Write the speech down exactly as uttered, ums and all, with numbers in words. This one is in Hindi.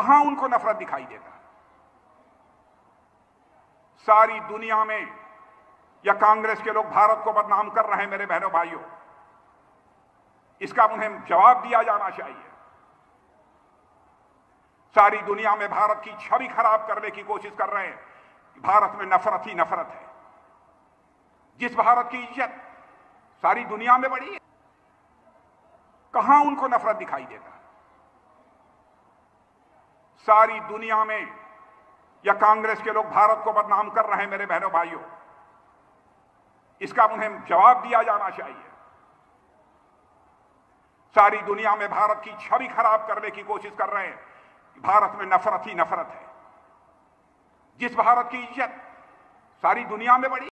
कहां उनको नफरत दिखाई देता है? सारी दुनिया में या कांग्रेस के लोग भारत को बदनाम कर रहे हैं मेरे बहनों भाइयों, इसका उन्हें जवाब दिया जाना चाहिए। सारी दुनिया में भारत की छवि खराब करने की कोशिश कर रहे हैं। भारत में नफरत ही नफरत है। जिस भारत की इज्जत सारी दुनिया में बड़ी है, कहां उनको नफरत दिखाई देता है? सारी दुनिया में या कांग्रेस के लोग भारत को बदनाम कर रहे हैं मेरे बहनों भाइयों, इसका उन्हें जवाब दिया जाना चाहिए। सारी दुनिया में भारत की छवि खराब करने की कोशिश कर रहे हैं। भारत में नफरत ही नफरत है। जिस भारत की इज्जत सारी दुनिया में बड़ी